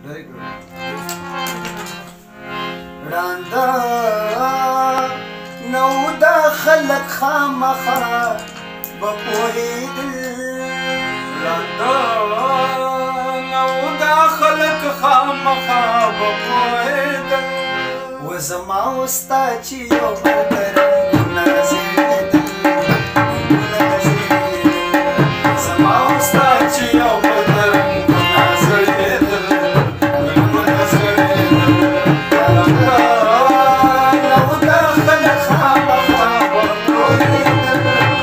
Very good. راندا نو دا خلق خامخا بپوهیدل راندا نو دا خلق خامخا بپوهیدل وزما وستا چې یو بردرنګ نازېدل زما وستا چې یو بردرنګ نازېدل نو دا خلق خامخا بپوهیدل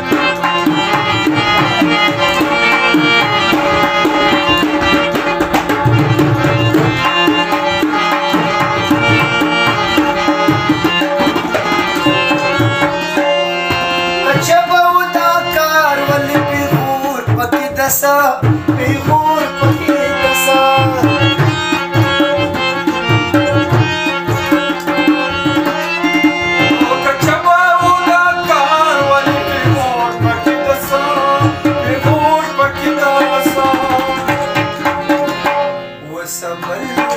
دسا پیغور پکی دسا کچبا ودا کار ولی پیغور پکی دسا پیغور پکی دسا وسبل